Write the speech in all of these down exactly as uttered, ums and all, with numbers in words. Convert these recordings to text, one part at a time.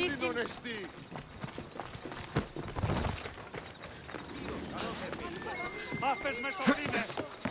disonesti! Μάφες μεσοδύνε!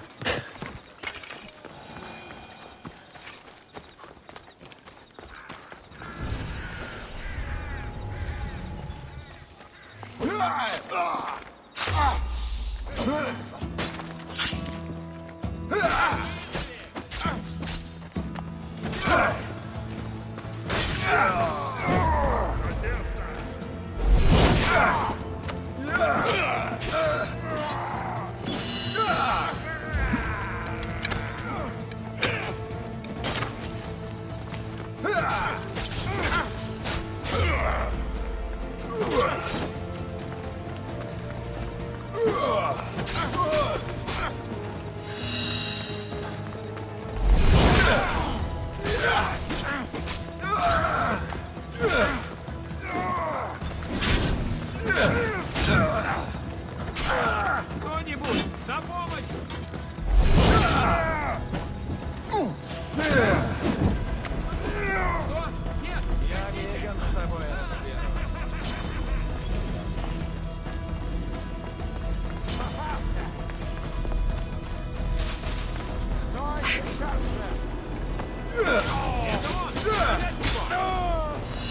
Кто-нибудь, на помощь! Что? Нет, я веган с тобой, разберу. Стой, сейчас же! Это он! Взять его!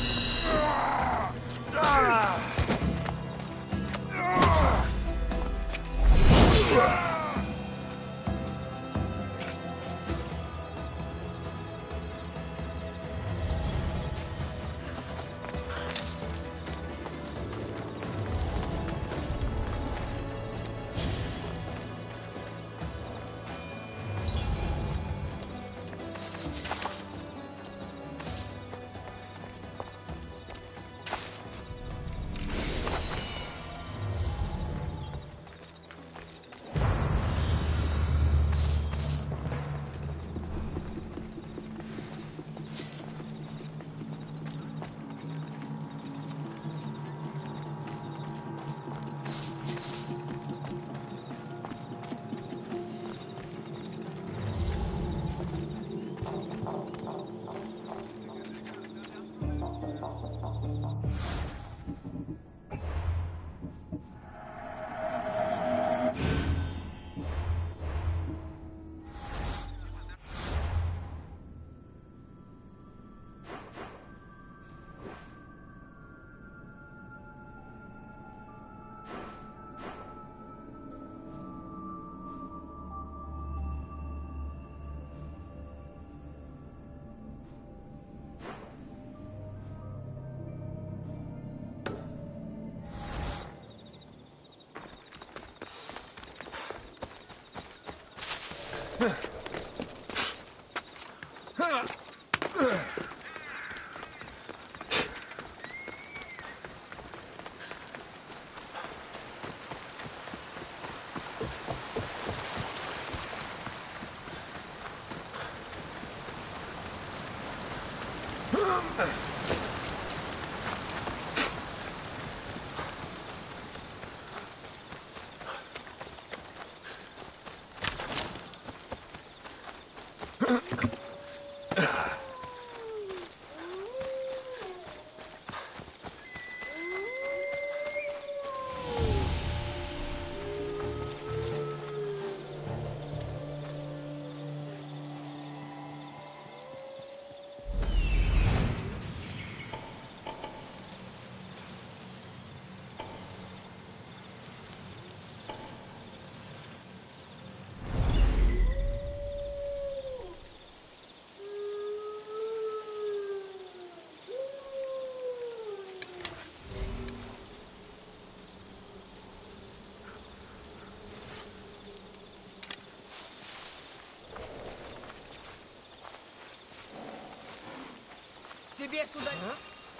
Тебе сюда... А?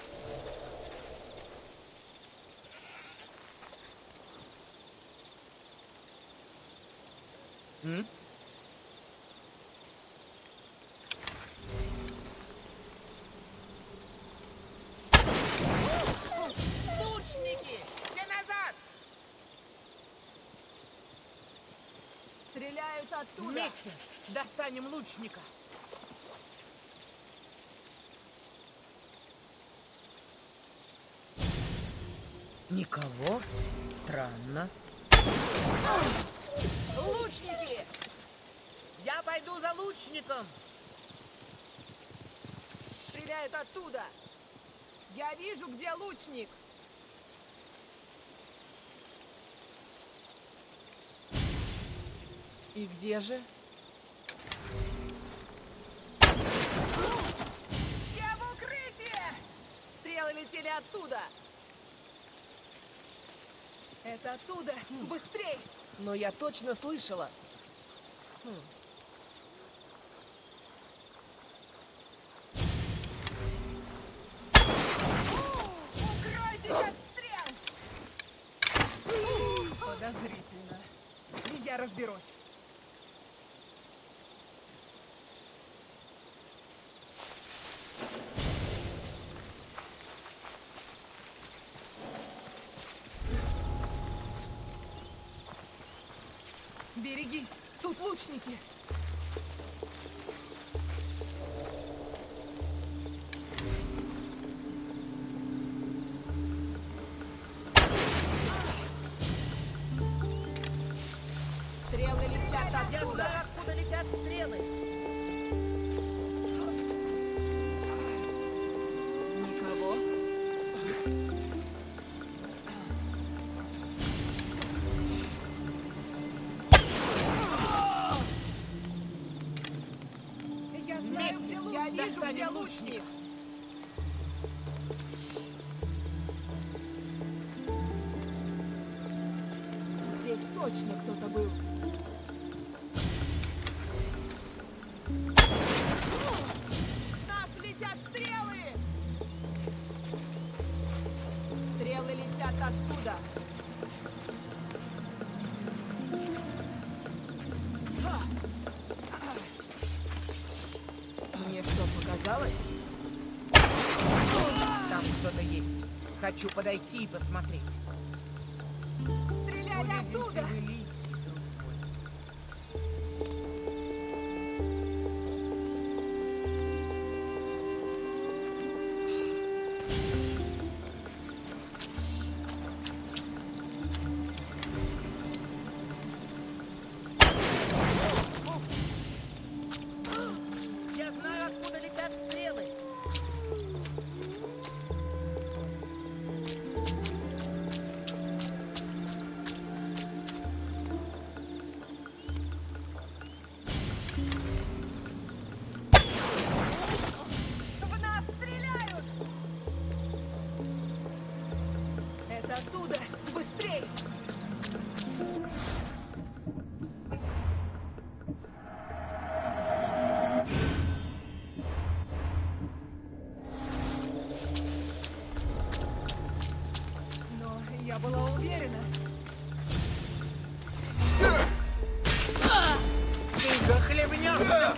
М? Лучники! Все назад! Стреляют оттуда! Вместе! Достанем лучника! Никого? Странно. Лучники! Я пойду за лучником! Стреляют оттуда! Я вижу, где лучник! И где же? Все в укрытие! Стрелы летели оттуда! Это оттуда! Быстрей! Но я точно слышала. Хм. Укройтесь от стрел! Подозрительно. Я разберусь. Берегись! Тут лучники! Стрелы летят Я оттуда! знаю, откуда летят стрелы. Никого? Я знаю, Вместе где лучник. Я вижу, достанем где лучник. лучник. Здесь точно кто-то был. В нас летят стрелы! Стрелы летят оттуда. Мне что, показалось? Там кто-то есть. Хочу подойти и посмотреть. Стреляли Увидимся оттуда! в Элисе, друг мой. Я знаю, откуда летят стрелы. В нас стреляют! Это оттуда! Быстрей! Но я была уверена. Ты захлебнешься.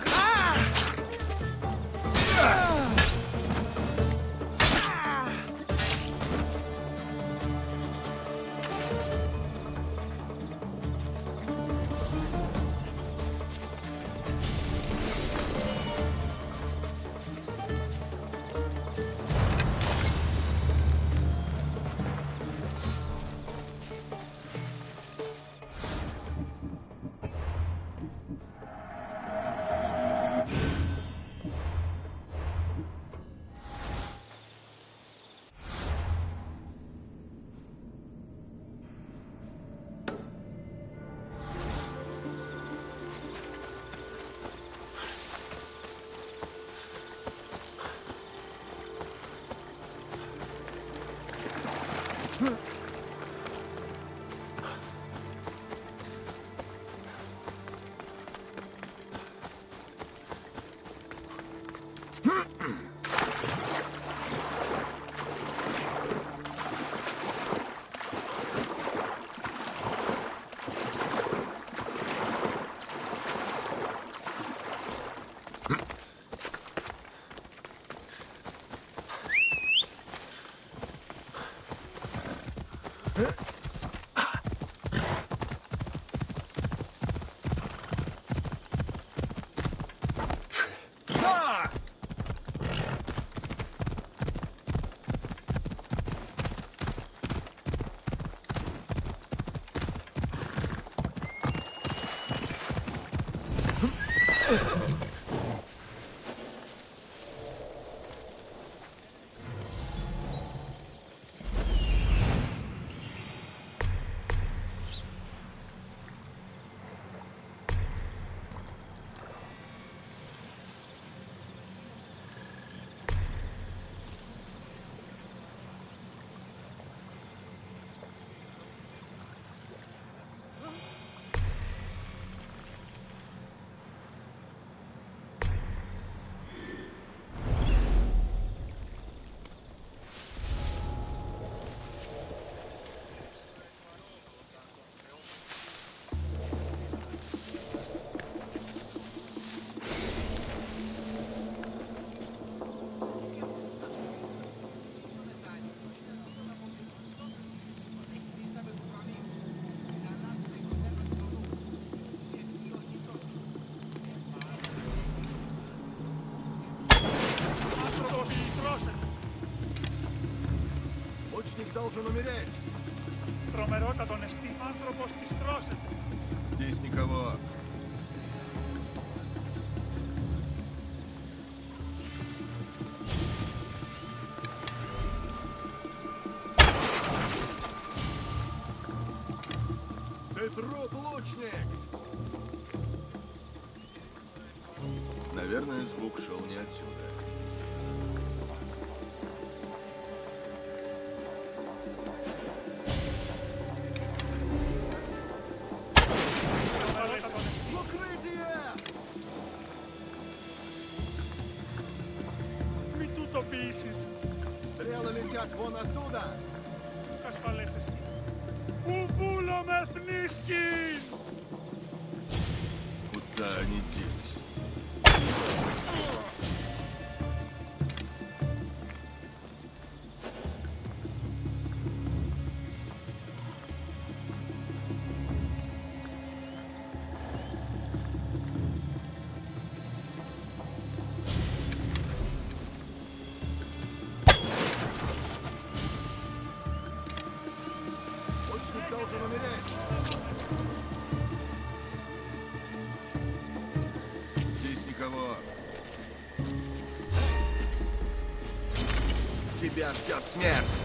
должен умереть. Τρομερότατο εστί άνθρωπος της τρώσεται. Здесь никого. Ты труп, лучник! Наверное, звук шел не отсюда. В укрытие! Μη του το πείσεις. Стрелы летят вон оттуда! Ασφαλές εστί. Βουβούλο με θνίσκει! Куда они делись? Лучник должен умереть! Здесь никого. Тебя ждет смерть!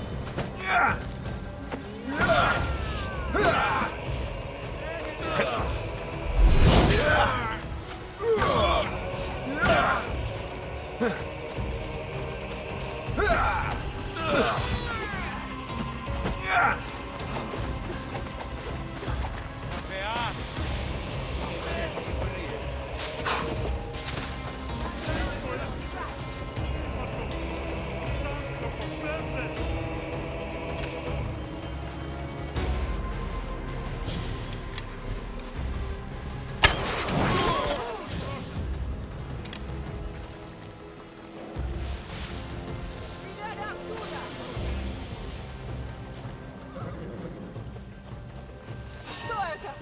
Что это?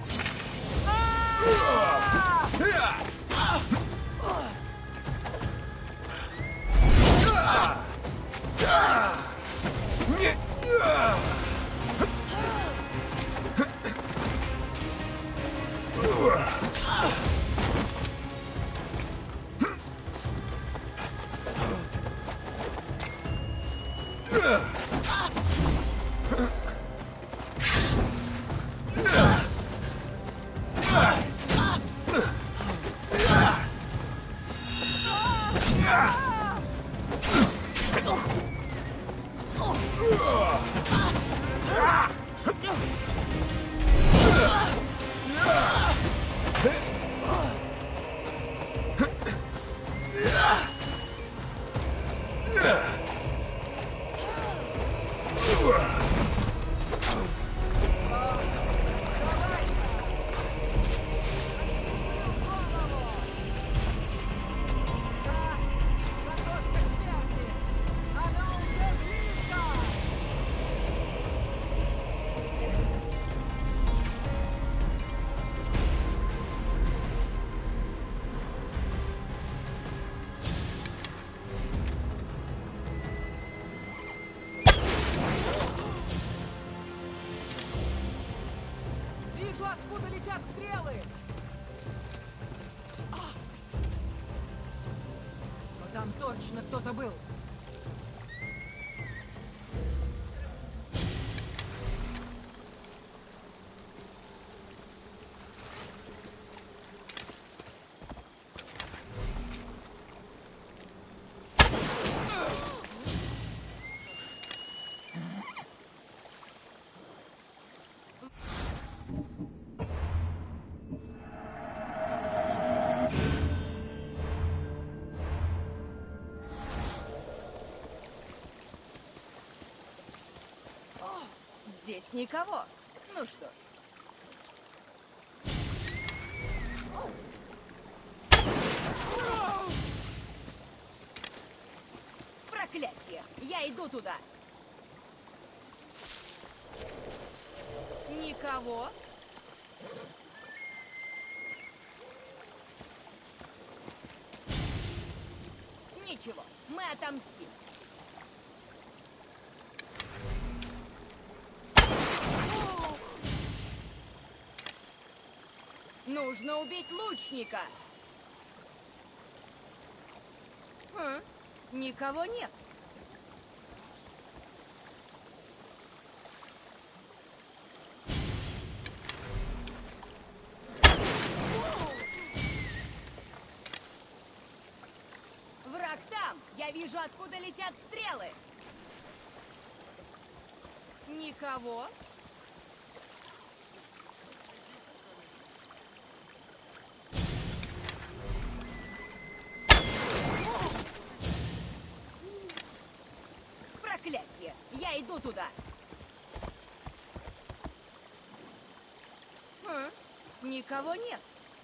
Вижу, откуда летят стрелы! А! Но там точно кто-то был. Здесь никого. Ну что ж. Проклятие! Я иду туда. Никого. Ничего, мы отомстим. Нужно убить лучника. Хм, никого нет. Враг там! Я вижу, откуда летят стрелы. Никого? Проклятие! Я иду туда. Хм, никого нет.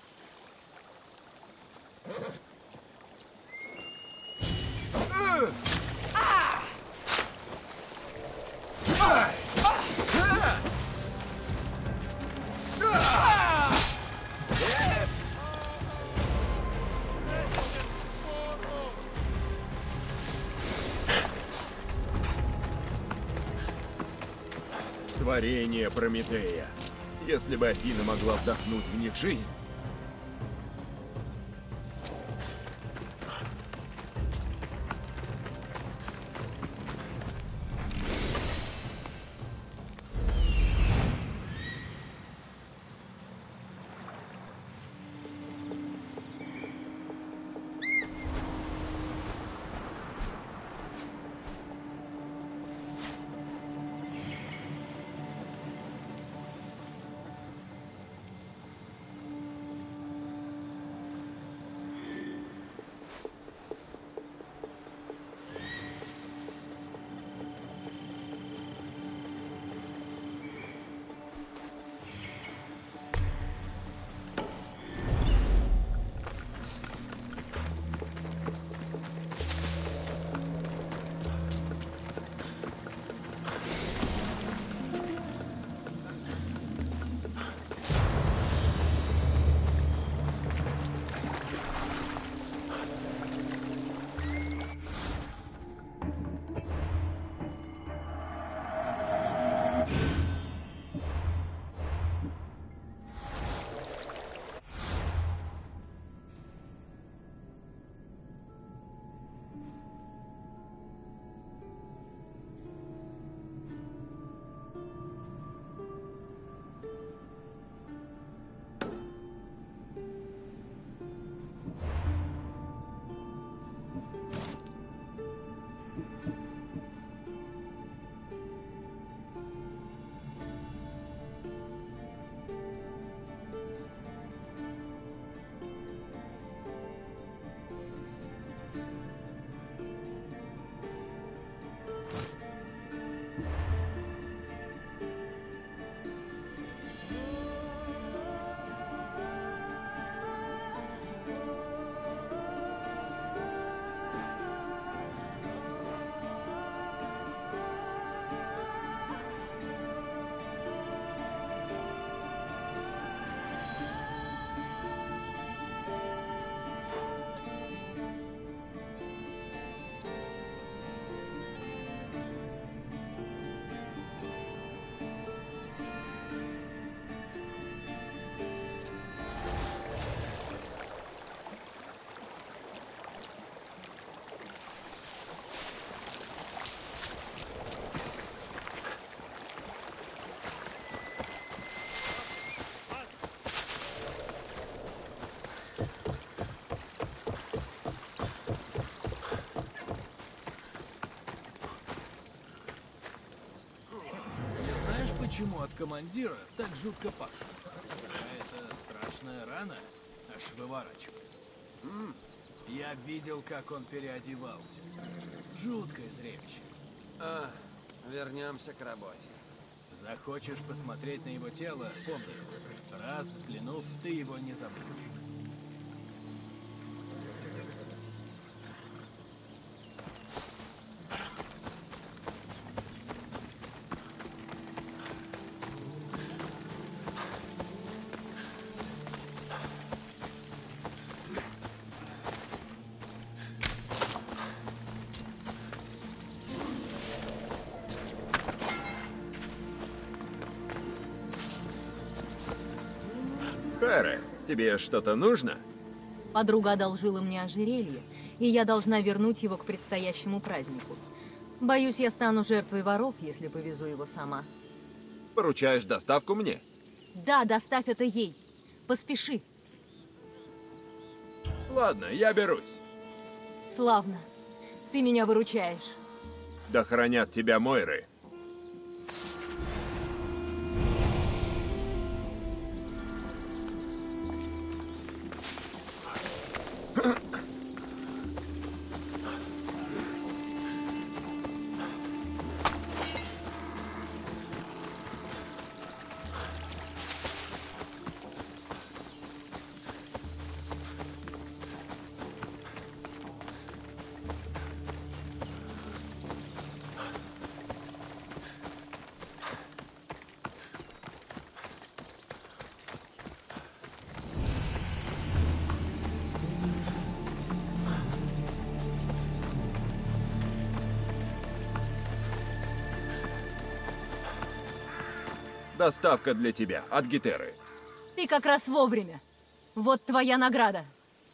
Творение Прометея. Если бы Афина могла вдохнуть в них жизнь. Почему от командира так жутко пахнет? Какая-то страшная рана аж выворачивает. М? Я видел, как он переодевался. Жуткое зрелище. А, вернемся к работе. Захочешь посмотреть на его тело, помни, раз взглянув, ты его не забудешь. Харе, Тебе что-то нужно? Подруга одолжила мне ожерелье, и я должна вернуть его к предстоящему празднику. Боюсь, я стану жертвой воров, если повезу его сама. Поручаешь доставку мне? Да, доставь это ей. Поспеши. Ладно, я берусь. Славно. Ты меня выручаешь. Да хранят тебя Мойры. Доставка для тебя от Гетеры. Ты как раз вовремя. Вот твоя награда.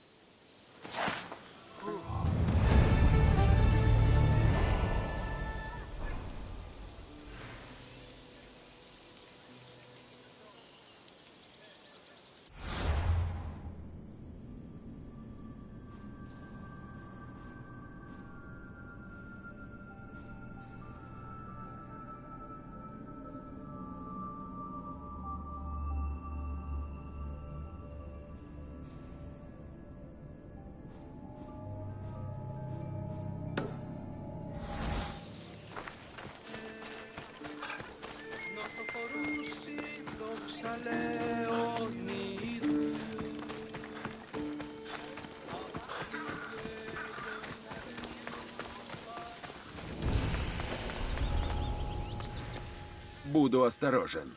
Буду осторожен.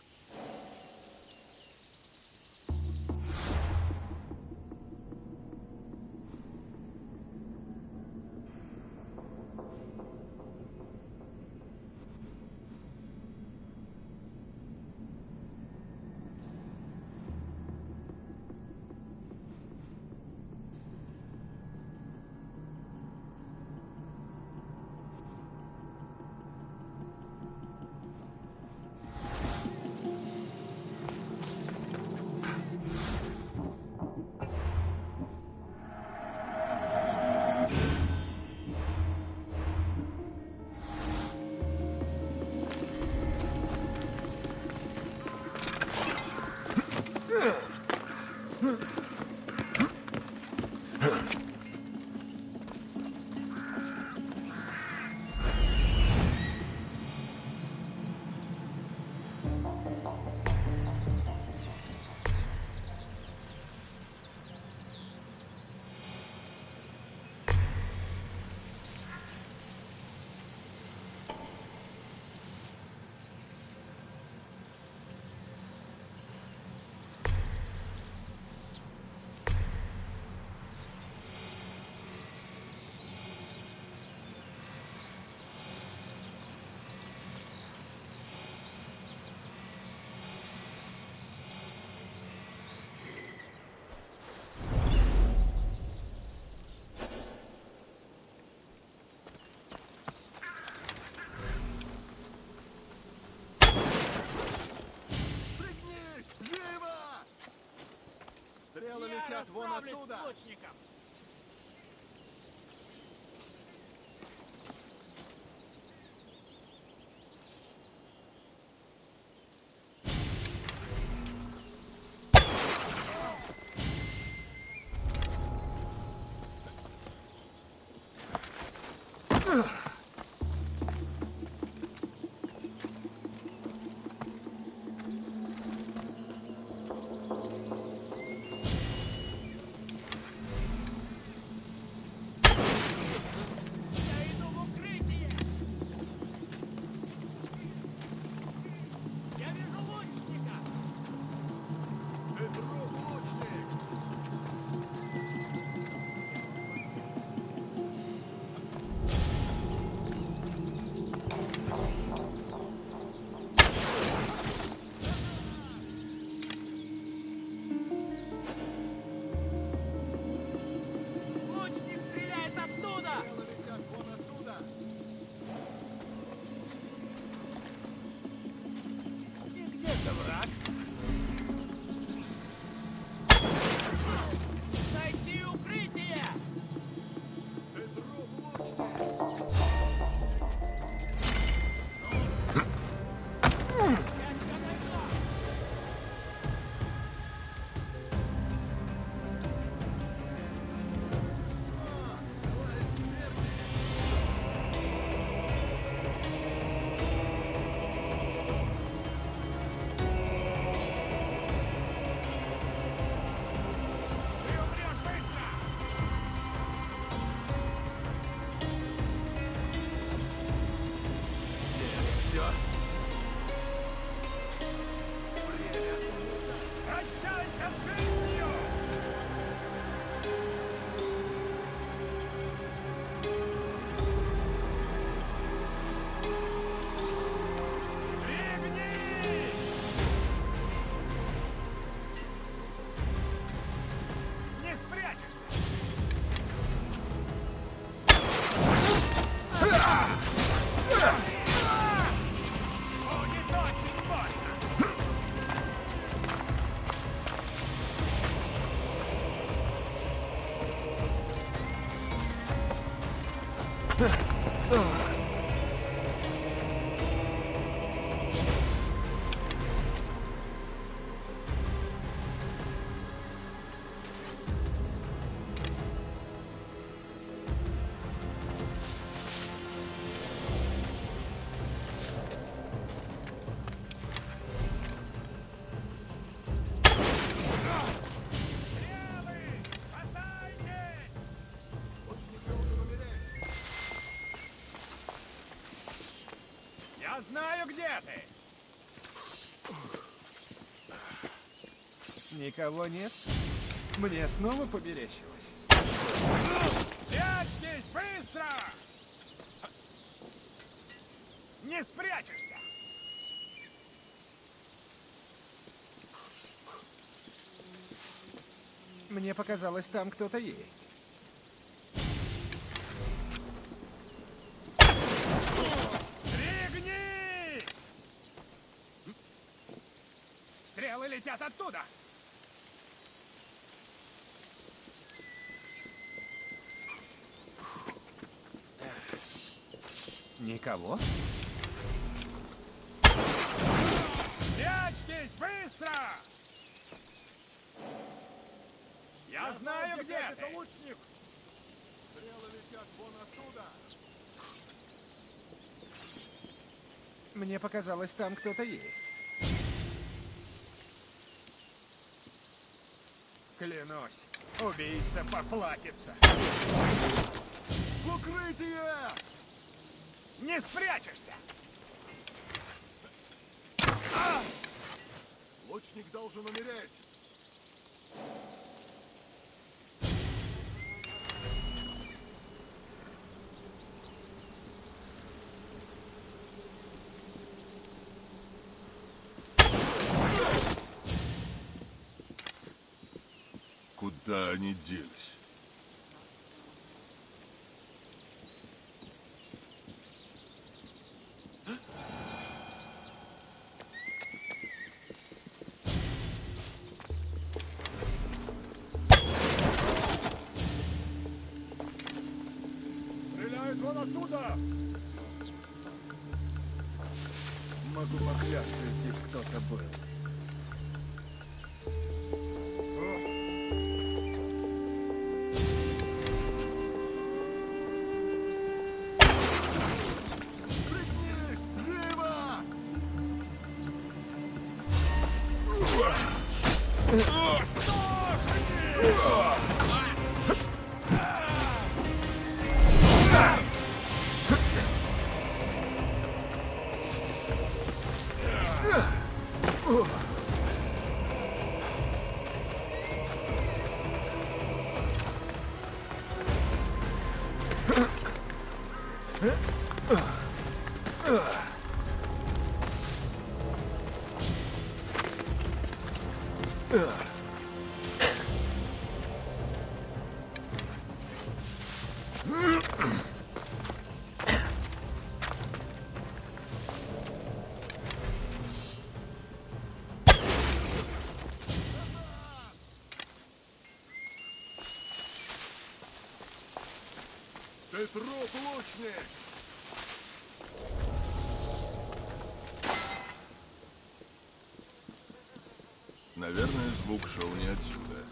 Стрелы летят вон оттуда! Я знаю, где ты! Никого нет? Мне снова поберещилось. Прячьтесь, быстро! Не спрячешься! Мне показалось, там кто-то есть. Пригнись! Стрелы летят оттуда! Никого? Прячьтесь, быстро! Я знаю, где ты! лучник! Стрелы летят вон оттуда! Мне показалось, там кто-то есть. Клянусь, убийца поплатится! В укрытие! Не спрячешься! Лучник должен умереть! Куда они делись? Стреляют вон оттуда! Могу поклясться, здесь кто-то был. Ты труп, лучник! Наверное, звук шел не отсюда.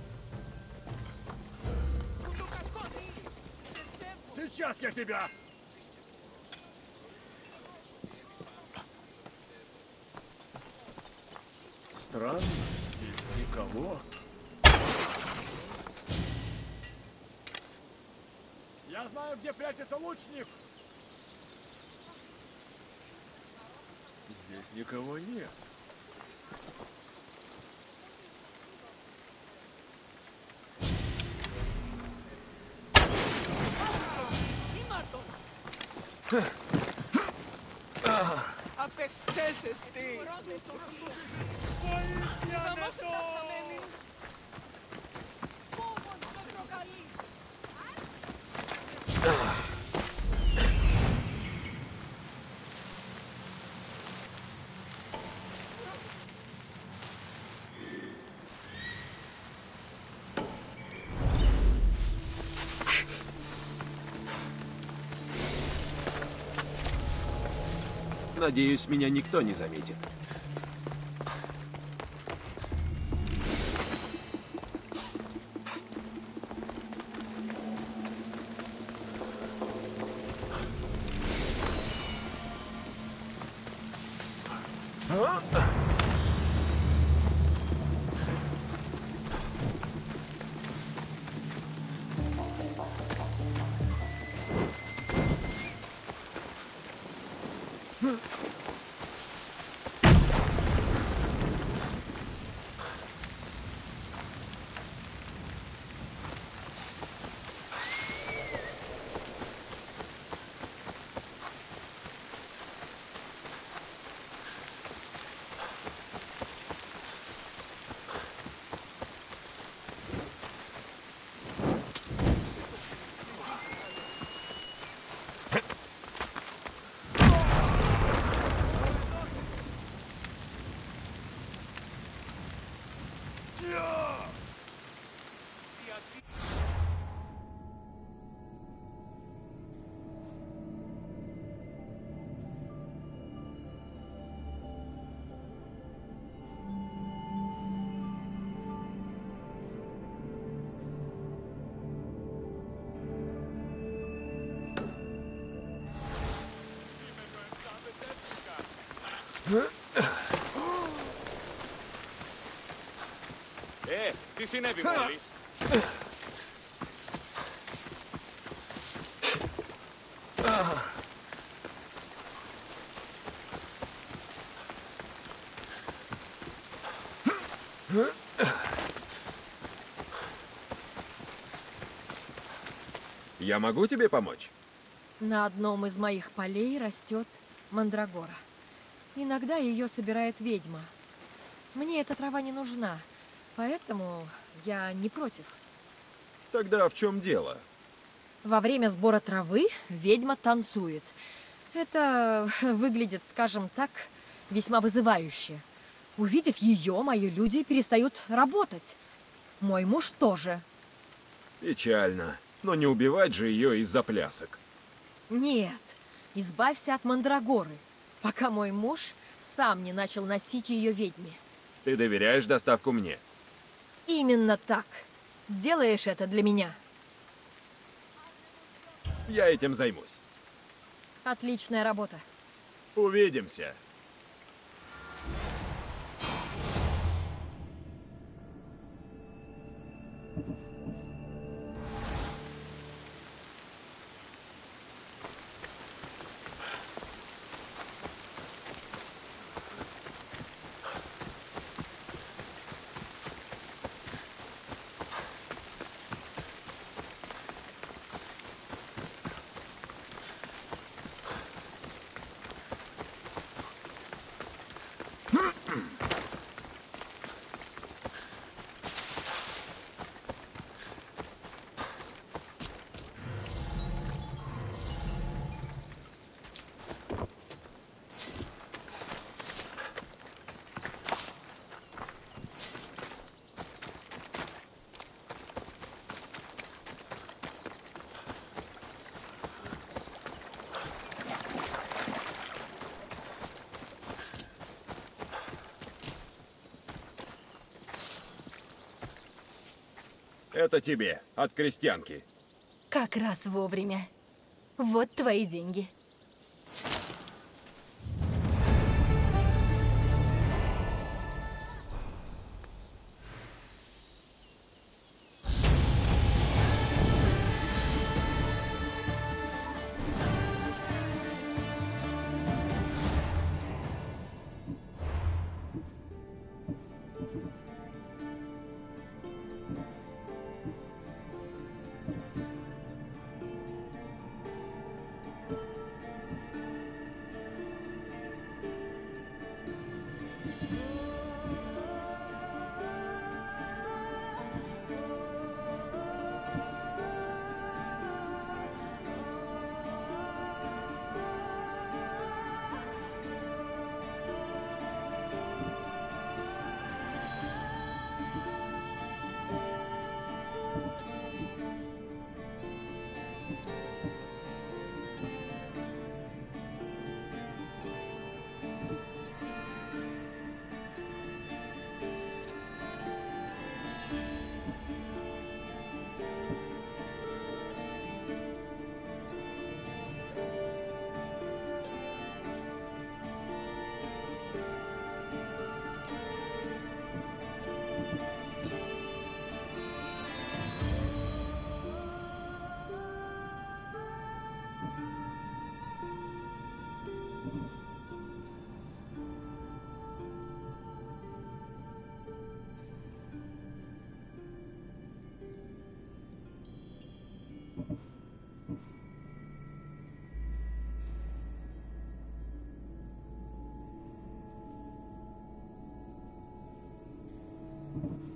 Сейчас я тебя! Странно, здесь никого. Я знаю, где прячется лучник. Здесь никого нет. Απεχθές εστί. Надеюсь, меня никто не заметит. Ε, τι συνέβη μόλις? Я могу тебе помочь? На одном из моих полей растет мандрагора. Иногда ее собирает ведьма. Мне эта трава не нужна, поэтому я не против. Тогда в чем дело? Во время сбора травы ведьма танцует. Это выглядит, скажем так, весьма вызывающе. Увидев ее, мои люди перестают работать. Мой муж тоже. Печально. Но не убивать же ее из-за плясок. Нет, избавься от мандрагоры, пока мой муж сам не начал носить ее ведьме. Ты доверяешь доставку мне? Именно так. Сделаешь это для меня. Я этим займусь. Отличная работа. Увидимся. Это тебе, от крестьянки. Как раз вовремя. Вот твои деньги.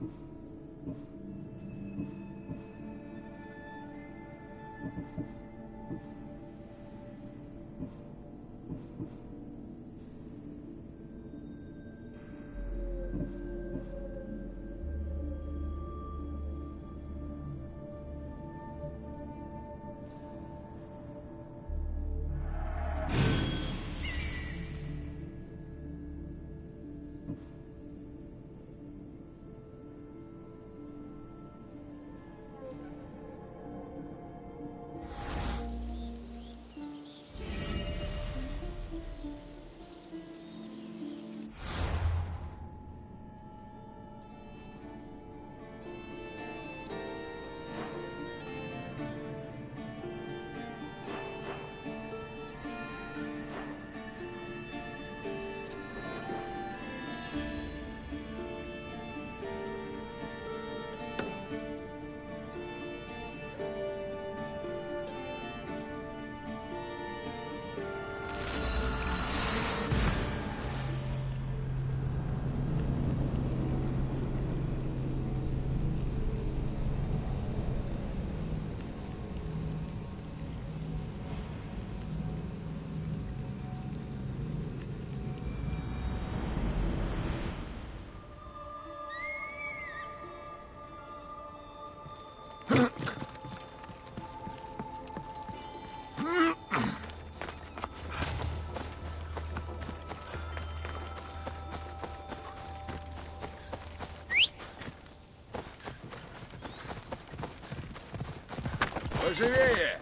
Поживее!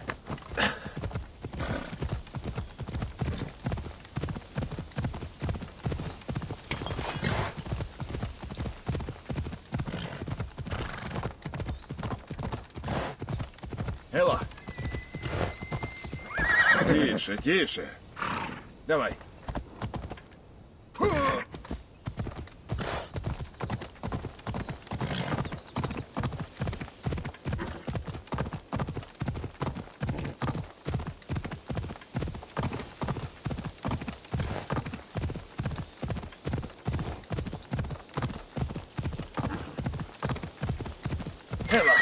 Элла! Тише, тише. Давай. Элла!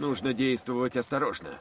Нужно действовать осторожно.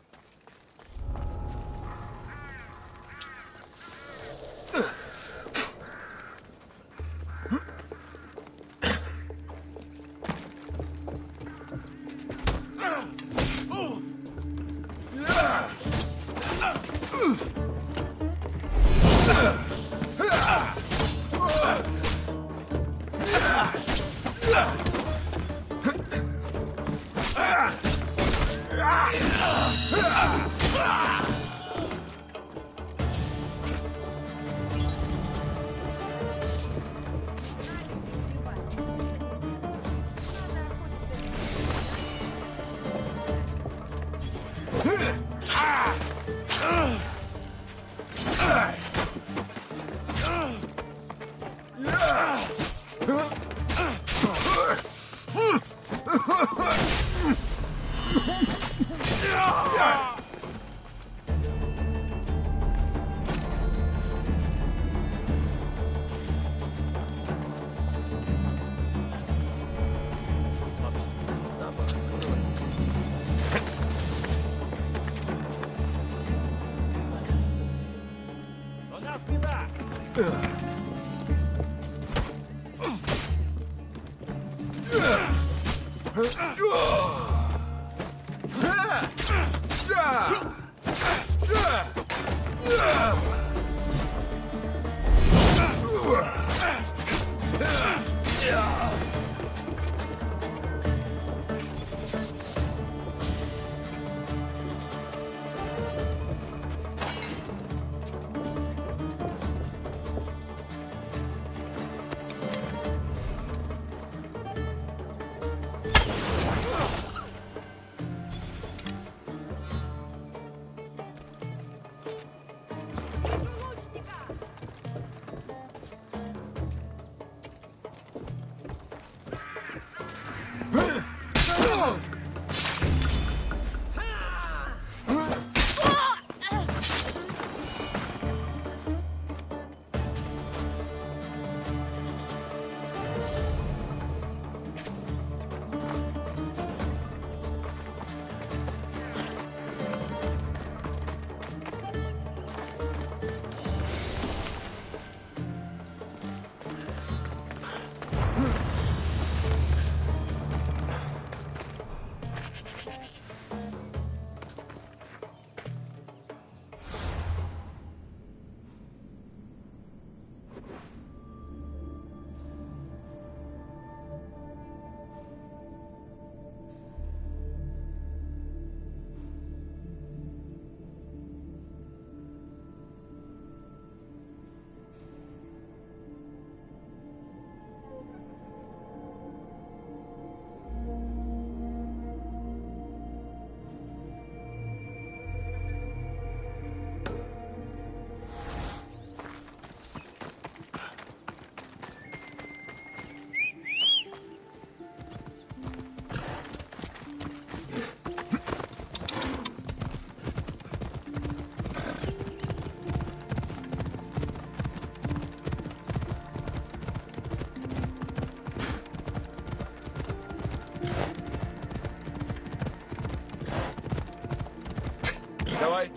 Давай.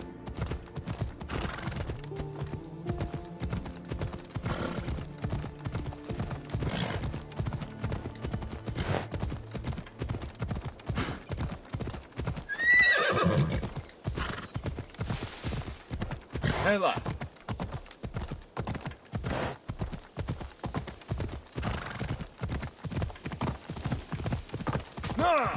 Элла. На!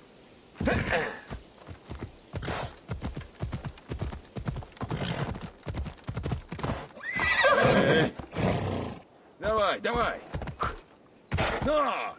Давай, давай. На!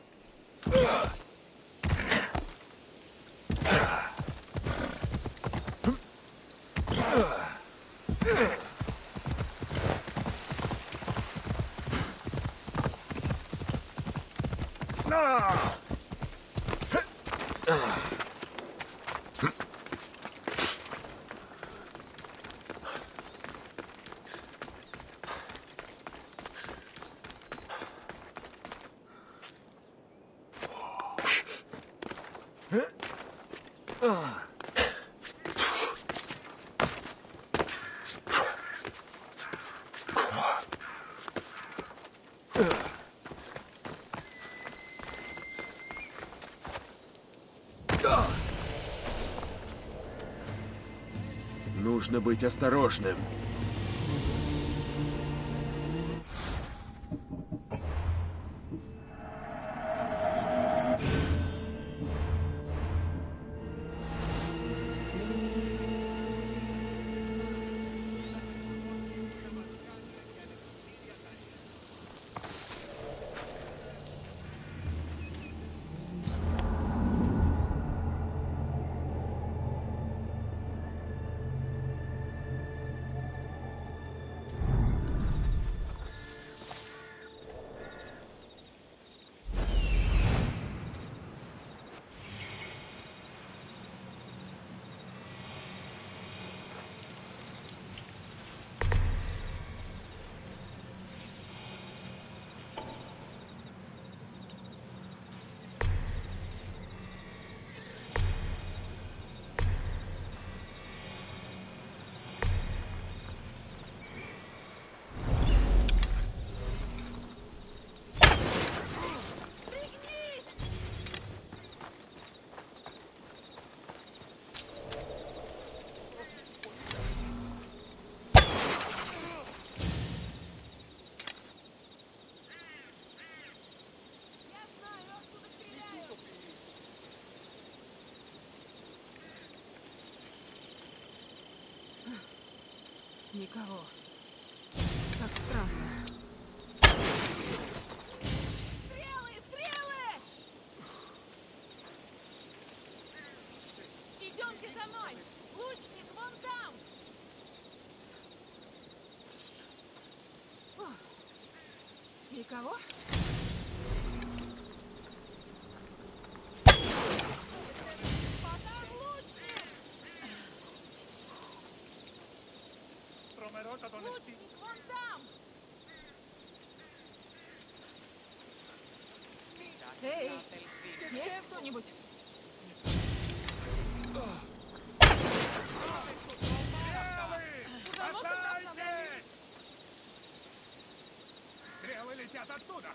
Нужно быть осторожным. Никого. Как странно. Стрелы! Стрелы! Идемте за мной! Лучник вон там! О, никого? Лучник вон там! Эй, есть кто-нибудь? Стрелы летят оттуда!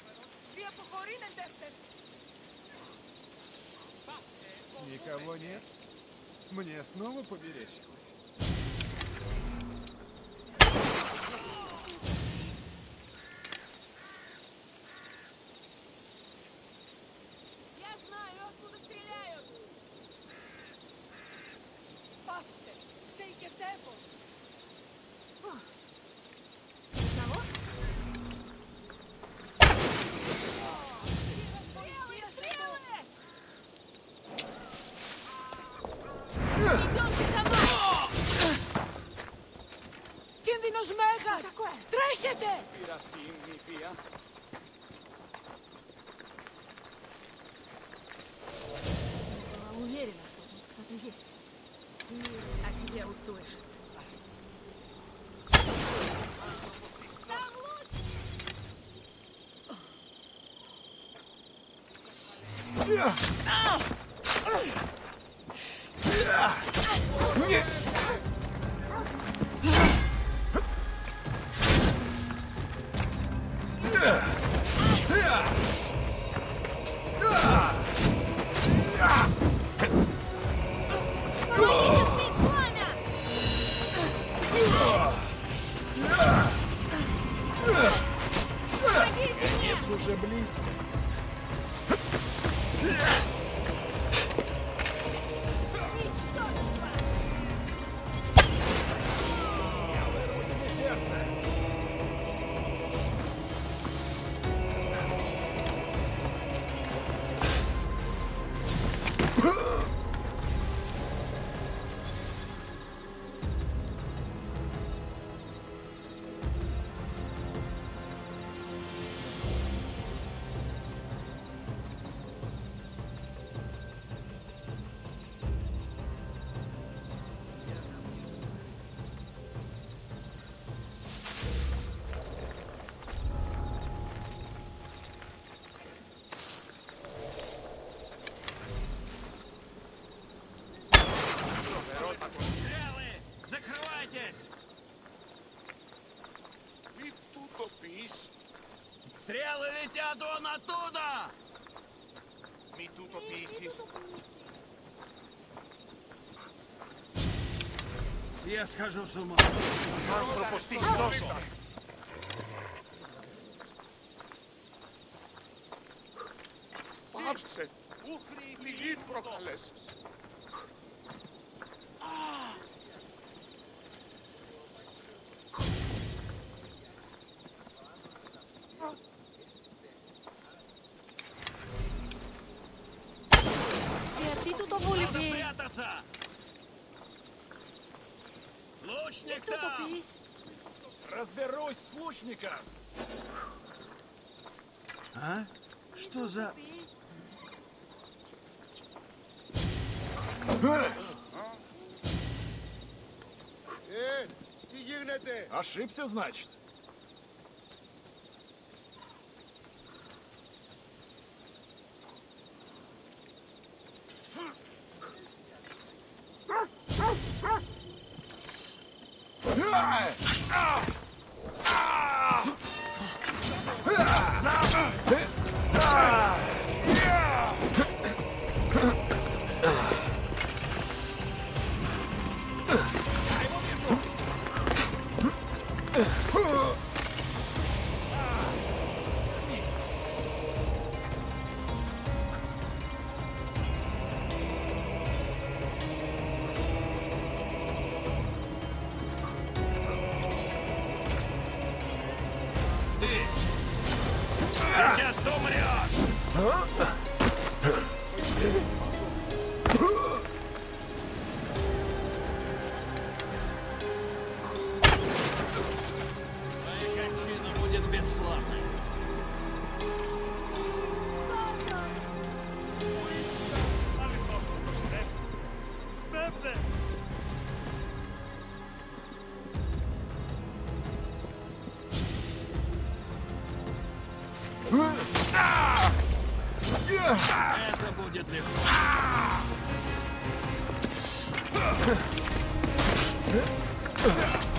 Никого нет? Мне снова померещилось. Я знаю, откуда стреляют! Павсе! Сейке Тепо! Никого? Стрелы! Стрелы! Идемте за мной! Кіндинос Мегас! Трέχετε! Уверена, что тут кто-то есть. Мир о тебе услышит. Там лучше! Конец уже близко. Стрелы летят вон оттуда! Μη τούτο ποιήσεις. Я схожу с ума. Άνθρωπος της δόσης. Πάυσε! Πληγή προκαλέσεις. Γιατί του το βούληπε. Прятаться! Лучник Кто то там! пись? Разберусь с лучником! А? Что за... Ε, τι γίνεται? Ошибся, значит? Сейчас ты умрешь! Твоя кончина будет бесславной. Αληθώς το προσφέρει. Σπέβδε. Это будет легко.